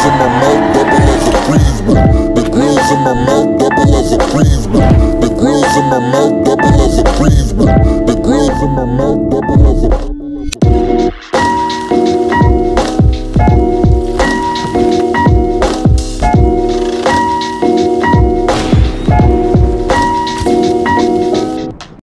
in my mouth double as a freeze. The grills in my mouth double as a freeze. The grills in my mouth double as a freeze. The grills in my mouth.